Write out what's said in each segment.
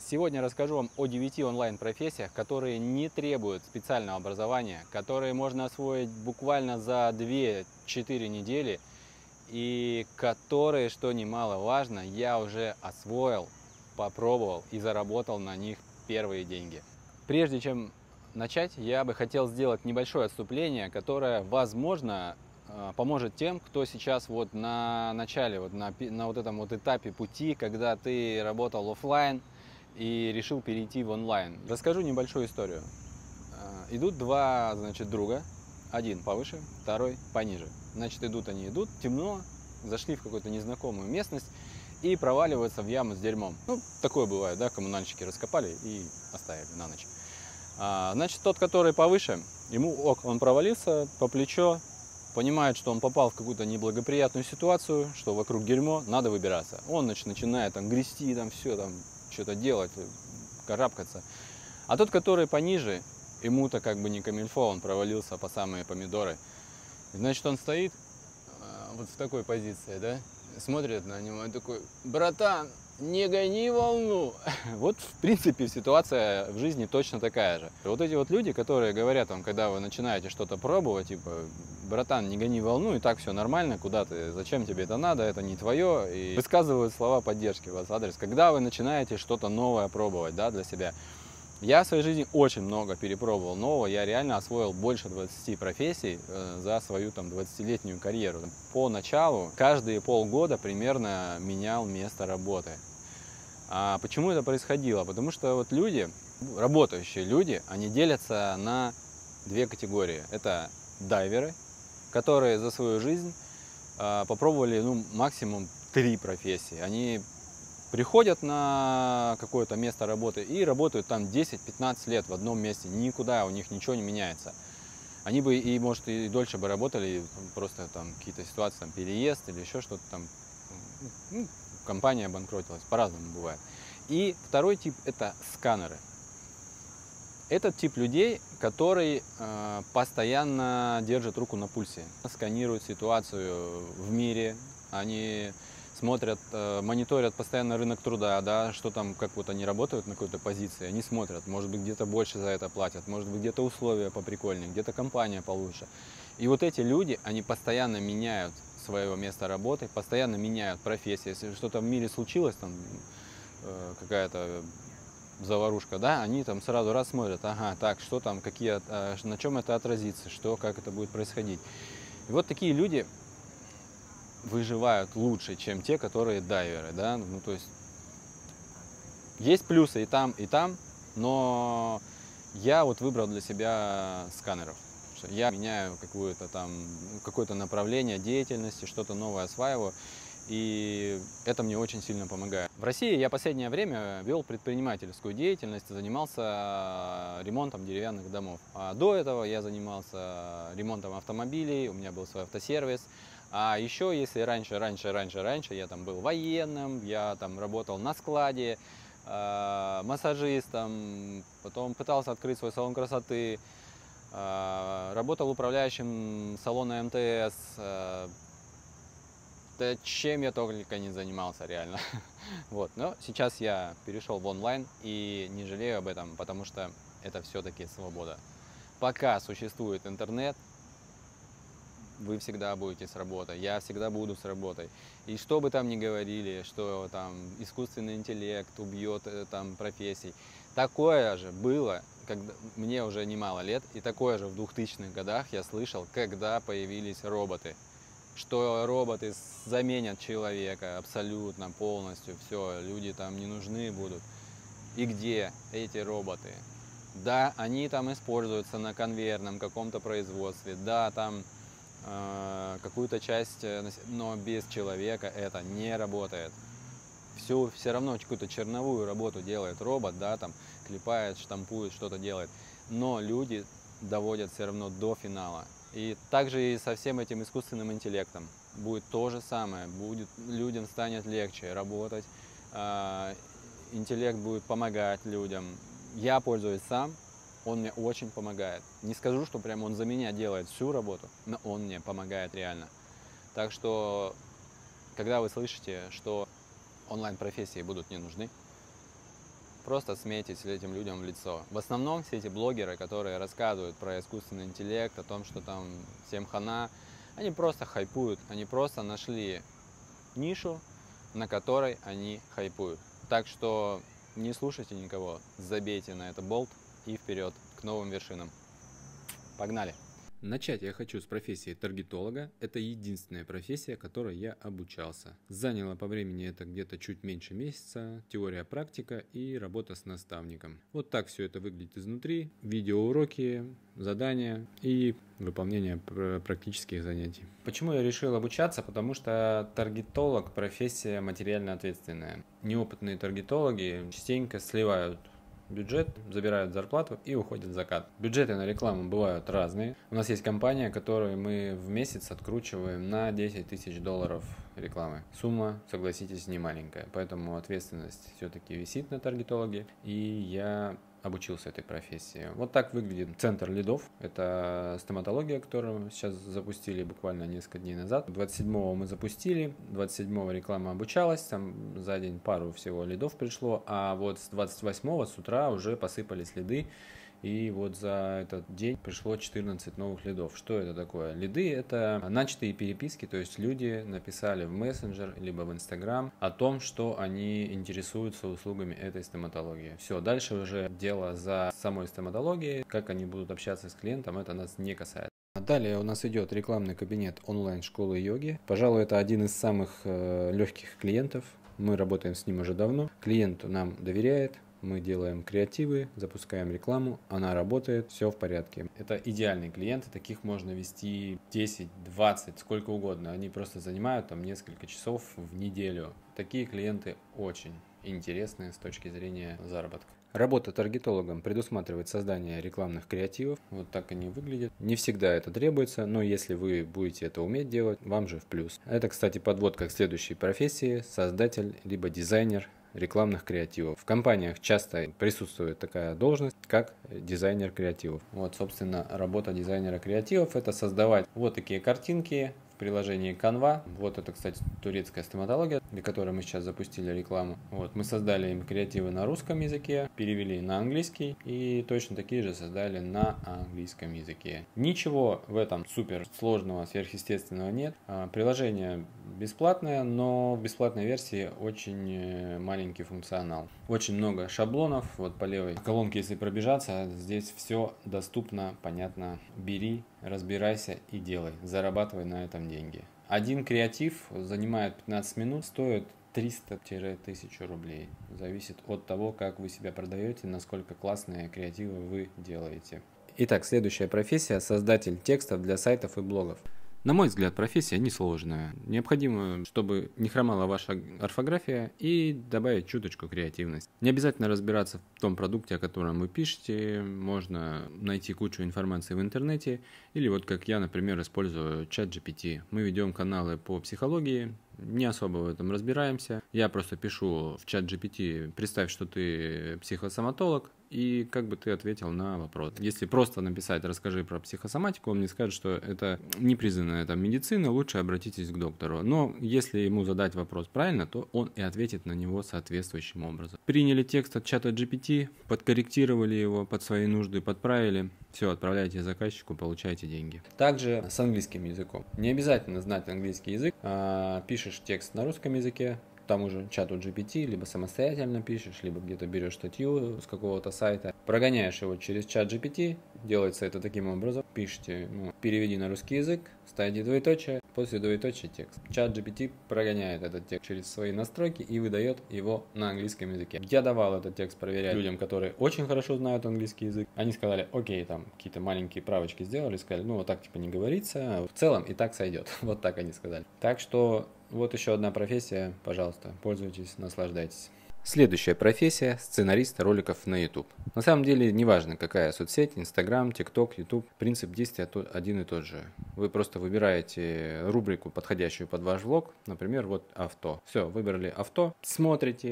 Сегодня расскажу вам о 9 онлайн-профессиях, которые не требуют специального образования, которые можно освоить буквально за 2-4 недели и которые, что немаловажно, я уже освоил, попробовал и заработал на них первые деньги. Прежде чем начать, я бы хотел сделать небольшое отступление, которое, возможно, поможет тем, кто сейчас вот на начале, на вот этом вот этапе пути, когда ты работал офлайн и решил перейти в онлайн. Расскажу небольшую историю. Идут два, значит, друга, один повыше, второй пониже. Значит, идут, темно, зашли в какую-то незнакомую местность и проваливаются в яму с дерьмом. Ну, такое бывает, да, коммунальщики раскопали и оставили на ночь. Значит, тот, который повыше, он провалился по плечо, понимает, что он попал в какую-то неблагоприятную ситуацию, что вокруг дерьмо, надо выбираться. Он начинает там грести, там все, там что-то делать, карабкаться. А тот, который пониже, ему-то как бы не камильфо, он провалился по самые помидоры. Значит, он стоит вот в такой позиции, да, смотрит на него и такой: братан, не гони волну. Вот, в принципе, ситуация в жизни точно такая же. Вот эти вот люди, которые говорят вам, когда вы начинаете что-то пробовать, типа: братан, не гони волну, и так все нормально, куда ты, зачем тебе это надо, это не твое, и высказывают слова поддержки в ваш адрес, когда вы начинаете что-то новое пробовать, да, для себя. Я в своей жизни очень много перепробовал нового, я реально освоил больше 20 профессий за свою там 20-летнюю карьеру. Поначалу каждые полгода примерно менял место работы. А почему это происходило? Потому что вот люди, работающие люди, они делятся на две категории. Это дайверы, которые за свою жизнь попробовали максимум 3 профессии. Они приходят на какое-то место работы и работают там 10-15 лет в одном месте, никуда у них ничего не меняется. Они бы и, может, и дольше бы работали, просто там какие-то ситуации, там, переезд или еще что-то там, компания обанкротилась, по-разному бывает. И второй тип – это сканеры. Этот тип людей, который постоянно держит руку на пульсе, сканируют ситуацию в мире, они смотрят, мониторят постоянно рынок труда, да, что там, как вот они работают на какой-то позиции, они смотрят, может быть, где-то больше за это платят, может быть, где-то условия поприкольнее, где-то компания получше. И вот эти люди, они постоянно меняют свое место работы, постоянно меняют профессию. Если что-то в мире случилось, там какая-то заварушка, да, они там сразу раз смотрят: ага, так, что там, на чем это отразится, как это будет происходить. И вот такие люди выживают лучше, чем те, которые дайверы, да, ну, то есть плюсы и там, но я вот выбрал для себя сканеров. Я меняю какое-то направление деятельности, что-то новое осваиваю, и это мне очень сильно помогает. В России я последнее время вел предпринимательскую деятельность, занимался ремонтом деревянных домов. А до этого я занимался ремонтом автомобилей, у меня был свой автосервис. А еще, если раньше я там был военным, я там работал на складе, массажистом, потом пытался открыть свой салон красоты, работал управляющим салона МТС. Да чем я только не занимался, реально. Вот. Но сейчас я перешел в онлайн и не жалею об этом, потому что это все-таки свобода. Пока существует интернет, вы всегда будете с работой, я всегда буду с работой. И что бы там ни говорили, что там искусственный интеллект убьет там профессий, такое же было, когда мне уже немало лет, и такое же в 2000-х годах я слышал, когда появились роботы. Что роботы заменят человека абсолютно, полностью, все, люди там не нужны будут. И где эти роботы? Да, они там используются на конвейерном каком-то производстве, да, там какую-то часть, но без человека это не работает. Все равно какую-то черновую работу делает робот, да, там клепает, штампует, что-то делает. Но люди доводят все равно до финала. И также и со всем этим искусственным интеллектом будет то же самое. Людям станет легче работать, интеллект будет помогать людям. Я пользуюсь сам, он мне очень помогает. Не скажу, что прям он за меня делает всю работу, но он мне помогает реально. Так что, когда вы слышите, что онлайн-профессии будут не нужны, просто смейтесь этим людям в лицо. В основном все эти блогеры, которые рассказывают про искусственный интеллект, о том, что там всем хана, они просто хайпуют, они просто нашли нишу, на которой они хайпуют. Так что не слушайте никого, забейте на это болт и вперед к новым вершинам. Погнали! Начать я хочу с профессии таргетолога. Это единственная профессия, которой я обучался. Заняло по времени это где-то чуть меньше месяца. Теория, практика и работа с наставником. Вот так все это выглядит изнутри. Видеоуроки, задания и выполнение практических занятий. Почему я решил обучаться? Потому что таргетолог – профессия материально ответственная. Неопытные таргетологи частенько сливают бюджет, забирают зарплату и уходят в закат. Бюджеты на рекламу бывают разные. У нас есть компания, которую мы в месяц откручиваем на 10 тысяч долларов рекламы. Сумма, согласитесь, не маленькая. Поэтому ответственность все-таки висит на таргетологе. И я обучился этой профессии. Вот так выглядит центр лидов. Это стоматология, которую мы сейчас запустили буквально несколько дней назад. 27-го мы запустили, 27-го реклама обучалась, там за день пару всего лидов пришло, а вот с 28-го с утра уже посыпались лиды. И вот за этот день пришло 14 новых лидов. Что это такое? Лиды – это начатые переписки, то есть люди написали в мессенджер либо в Инстаграм о том, что они интересуются услугами этой стоматологии. Все, дальше уже дело за самой стоматологией, как они будут общаться с клиентом, это нас не касается. Далее у нас идет рекламный кабинет онлайн-школы йоги. Пожалуй, это один из самых легких клиентов. Мы работаем с ним уже давно. Клиент нам доверяет. Мы делаем креативы, запускаем рекламу, она работает, все в порядке. Это идеальные клиенты, таких можно вести 10, 20, сколько угодно. Они просто занимают там несколько часов в неделю. Такие клиенты очень интересные с точки зрения заработка. Работа таргетологом предусматривает создание рекламных креативов. Вот так они выглядят. Не всегда это требуется, но если вы будете это уметь делать, вам же в плюс. Это, кстати, подводка к следующей профессии – создатель либо дизайнер рекламных креативов. В компаниях часто присутствует такая должность, как дизайнер креативов. Вот, собственно, работа дизайнера креативов – это создавать вот такие картинки в приложении Canva. Вот это, кстати, турецкая стоматология, для которой мы сейчас запустили рекламу. Вот, мы создали им креативы на русском языке, перевели на английский и точно такие же создали на английском языке. Ничего в этом супер сложного, сверхъестественного нет. Приложение бесплатное, но в бесплатной версии очень маленький функционал. Очень много шаблонов. Вот по левой колонке, если пробежаться, здесь все доступно, понятно. Бери, разбирайся и делай. Зарабатывай на этом деньги. Один креатив занимает 15 минут, стоит 300-1000 рублей. Зависит от того, как вы себя продаете, насколько классные креативы вы делаете. Итак, следующая профессия – создатель текстов для сайтов и блогов. На мой взгляд, профессия несложная. Необходимо, чтобы не хромала ваша орфография и добавить чуточку креативности. Не обязательно разбираться в том продукте, о котором вы пишете. Можно найти кучу информации в интернете. Или вот как я, например, использую ChatGPT. Мы ведем каналы по психологии. Не особо в этом разбираемся. Я просто пишу в ChatGPT: представь, что ты психосоматолог, и как бы ты ответил на вопрос. Если просто написать «расскажи про психосоматику», он мне скажет, что это непризнанная там медицина, лучше обратитесь к доктору. Но если ему задать вопрос правильно, то он и ответит на него соответствующим образом. Приняли текст от чата GPT, подкорректировали его под свои нужды, подправили. Все, отправляйте заказчику, получаете деньги. Также с английским языком. Не обязательно знать английский язык. Пишешь текст на русском языке, тому же чату GPT, либо самостоятельно пишешь, либо где-то берешь статью с какого-то сайта, прогоняешь его через чат GPT, делается это таким образом, пишите, переведи на русский язык, ставите двоеточие, после двоеточия текст. Чат GPT прогоняет этот текст через свои настройки и выдает его на английском языке. Я давал этот текст проверять людям, которые очень хорошо знают английский язык. Они сказали: окей, там какие-то маленькие правочки сделали, сказали, вот так типа не говорится, в целом и так сойдет. Вот так они сказали. Так что вот еще одна профессия, пожалуйста, пользуйтесь, наслаждайтесь. Следующая профессия – сценарист роликов на YouTube. На самом деле, неважно, какая соцсеть, Instagram, TikTok, YouTube, принцип действия один и тот же. Вы просто выбираете рубрику, подходящую под ваш влог, например, вот авто. Все, выбрали авто, смотрите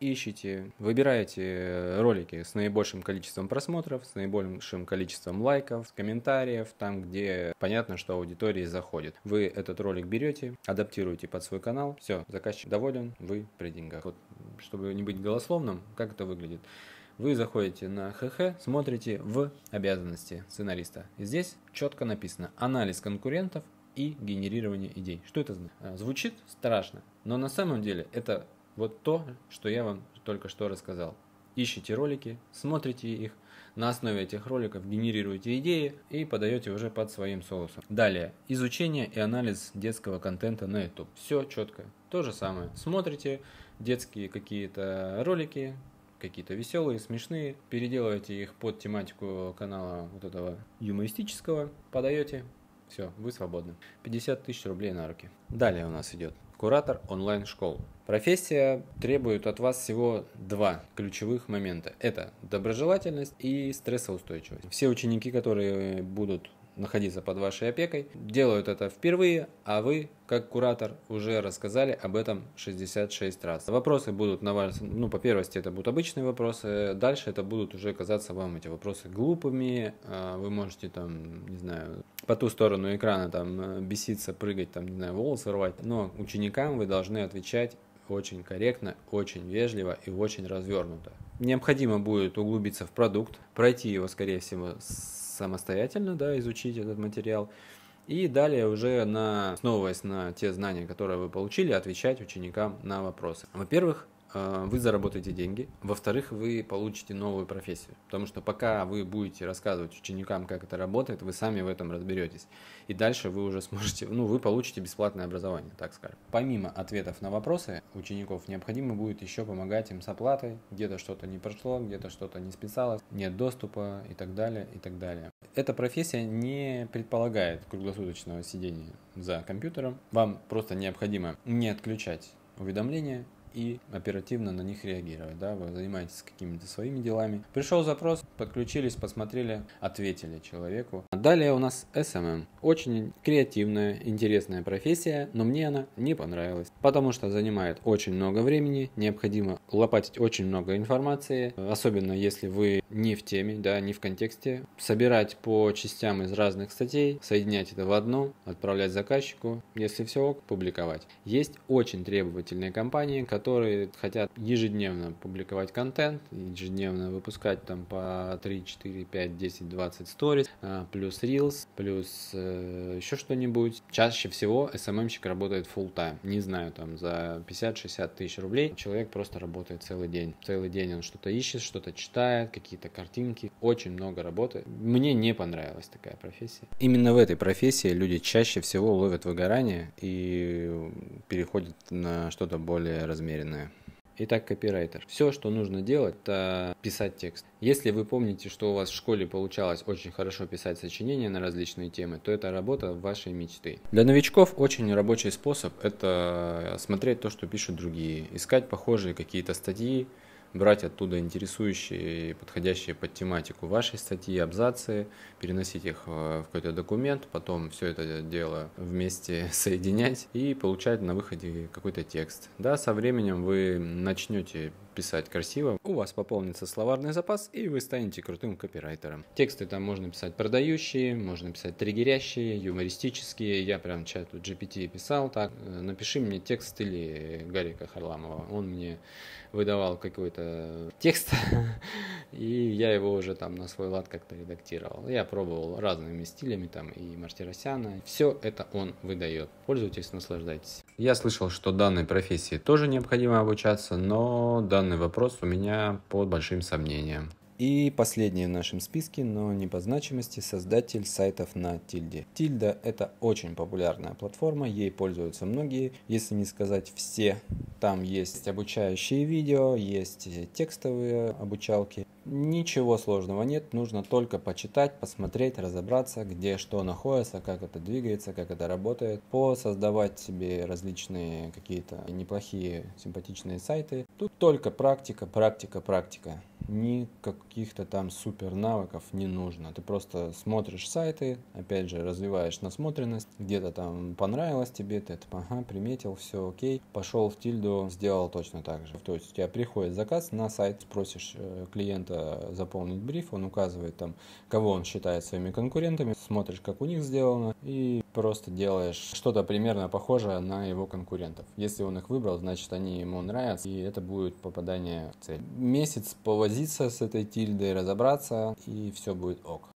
ищите, выбираете ролики с наибольшим количеством просмотров, с наибольшим количеством лайков, комментариев, там, где понятно, что аудитории заходит. Вы этот ролик берете, адаптируете под свой канал, все, заказчик доволен, вы при деньгах. Вот, чтобы не быть голословным, как это выглядит? Вы заходите на ХХ, смотрите в обязанности сценариста. И здесь четко написано анализ конкурентов и генерирование идей. Что это значит? Звучит страшно, но на самом деле это вот то, что я вам только что рассказал. Ищите ролики, смотрите их, на основе этих роликов генерируете идеи и подаете уже под своим соусом. Далее, изучение и анализ детского контента на YouTube. Все четко. То же самое. Смотрите детские какие-то ролики, какие-то веселые, смешные, переделываете их под тематику канала вот этого юмористического, подаете. Все, вы свободны. 50 тысяч рублей на руки. Далее у нас идет куратор онлайн-школ. Профессия требует от вас всего два ключевых момента. Это доброжелательность и стрессоустойчивость. Все ученики, которые будут находиться под вашей опекой, делают это впервые, а вы, как куратор, уже рассказали об этом 66 раз. Вопросы будут на вас, по первости это будут обычные вопросы, дальше это будут уже казаться вам эти вопросы глупыми, вы можете там, не знаю, по ту сторону экрана там беситься, прыгать, там, не знаю, волосы рвать, но ученикам вы должны отвечать очень корректно, очень вежливо и очень развернуто. Необходимо будет углубиться в продукт, пройти его, скорее всего, самостоятельно, да, изучить этот материал. И далее уже, основываясь на те знания, которые вы получили, отвечать ученикам на вопросы. Во-первых, вы заработаете деньги. Во-вторых, вы получите новую профессию. Потому что пока вы будете рассказывать ученикам, как это работает, вы сами в этом разберетесь. И дальше вы уже сможете, вы получите бесплатное образование, так скажем. Помимо ответов на вопросы учеников, необходимо будет еще помогать им с оплатой. Где-то что-то не прошло, где-то что-то не списалось, нет доступа и так далее, и так далее. Эта профессия не предполагает круглосуточного сидения за компьютером. Вам просто необходимо не отключать уведомления и оперативно на них реагировать. Да? Вы занимаетесь какими-то своими делами. Пришел запрос, подключились, посмотрели, ответили человеку. Далее у нас SMM. Очень креативная, интересная профессия, но мне она не понравилась, потому что занимает очень много времени, необходимо лопатить очень много информации, особенно если вы не в теме, да, не в контексте. Собирать по частям из разных статей, соединять это в одну, отправлять заказчику, если все ок, публиковать. Есть очень требовательные компании, которые хотят ежедневно публиковать контент, ежедневно выпускать там по 3, 4, 5, 10, 20 сториз, плюс Reels, плюс еще что-нибудь. Чаще всего SMM-щик работает full time. Не знаю, там за 50-60 тысяч рублей человек просто работает целый день. Целый день он что-то ищет, что-то читает, какие-то картинки. Очень много работы. Мне не понравилась такая профессия. Именно в этой профессии люди чаще всего ловят выгорание и переходят на что-то более размеренное. Итак, копирайтер. Все, что нужно делать, это писать текст. Если вы помните, что у вас в школе получалось очень хорошо писать сочинения на различные темы, то это работа вашей мечты. Для новичков очень рабочий способ – это смотреть то, что пишут другие, искать похожие какие-то статьи, брать оттуда интересующие и подходящие под тематику вашей статьи, абзацы, переносить их в какой-то документ, потом все это дело вместе соединять и получать на выходе какой-то текст. Да, со временем вы начнете писать красиво, у вас пополнится словарный запас, и вы станете крутым копирайтером. Тексты там можно писать продающие, можно писать триггерящие, юмористические. Я прям чату GPT писал так: напиши мне текст в стиле Гарика Харламова. Он мне выдавал какой-то текст, и я его уже там на свой лад как-то редактировал. Я пробовал разными стилями, там и Мартиросяна. Все это он выдает. Пользуйтесь, наслаждайтесь. Я слышал, что данной профессии тоже необходимо обучаться, но данный вопрос у меня под большим сомнением. И последний в нашем списке, но не по значимости, создатель сайтов на Тильде. Тильда – это очень популярная платформа, ей пользуются многие, если не сказать все. Там есть обучающие видео, есть текстовые обучалки. Ничего сложного нет, нужно только почитать, посмотреть, разобраться, где что находится, как это двигается, как это работает, посоздавать себе различные какие-то неплохие, симпатичные сайты. Тут только практика, практика, практика. ни каких-то там супер навыков не нужно. Ты просто смотришь сайты, опять же, развиваешь насмотренность, где-то там понравилось тебе, ты это, ага, приметил, все окей, пошел в тильду, сделал точно так же. То есть у тебя приходит заказ на сайт, просишь клиента заполнить бриф, он указывает там, кого он считает своими конкурентами, смотришь, как у них сделано, и просто делаешь что-то примерно похожее на его конкурентов. Если он их выбрал, значит они ему нравятся, и это будет попадание в цель. Месяц повозиться с этой тильдой, разобраться, и все будет ок.